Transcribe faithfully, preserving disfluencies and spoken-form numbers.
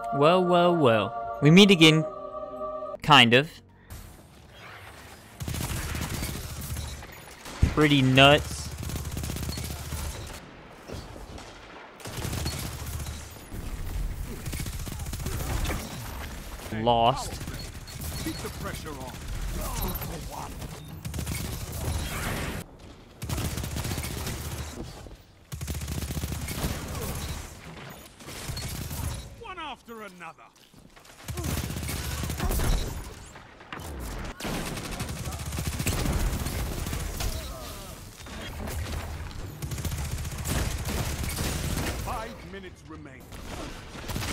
Well, well, well. We meet again. Kind of. Pretty nuts. Lost. Keep the pressure on. One after another. Five minutes remain.